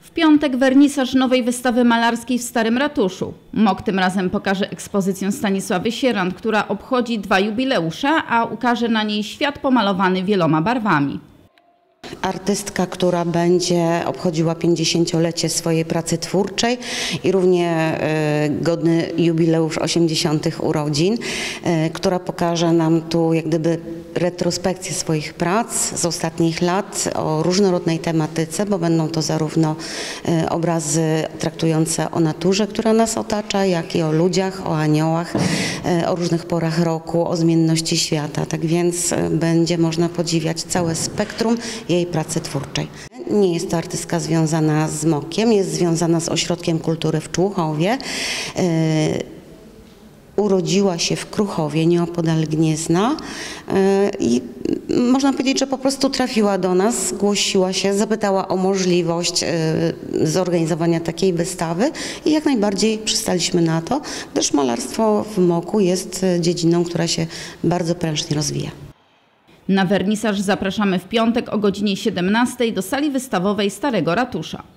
W piątek wernisaż nowej wystawy malarskiej w Starym Ratuszu. MOK tym razem pokaże ekspozycję Stanisławy Sierant, która obchodzi 2 jubileusze, a ukaże na niej świat pomalowany wieloma barwami. Artystka, która będzie obchodziła 50-lecie swojej pracy twórczej i równie godny jubileusz 80. urodzin, która pokaże nam tu jak gdyby retrospekcję swoich prac z ostatnich lat o różnorodnej tematyce, bo będą to zarówno obrazy traktujące o naturze, która nas otacza, jak i o ludziach, o aniołach, o różnych porach roku, o zmienności świata. Tak więc będzie można podziwiać całe spektrum jej pracy twórczej. Nie jest to artystka związana z MOK-iem, jest związana z Ośrodkiem Kultury w Człuchowie. Urodziła się w Kruchowie, nieopodal Gniezna i można powiedzieć, że po prostu trafiła do nas, zgłosiła się, zapytała o możliwość zorganizowania takiej wystawy i jak najbardziej przystaliśmy na to, gdyż malarstwo w MOK-u jest dziedziną, która się bardzo prężnie rozwija. Na wernisaż zapraszamy w piątek o godzinie 17 do sali wystawowej Starego Ratusza.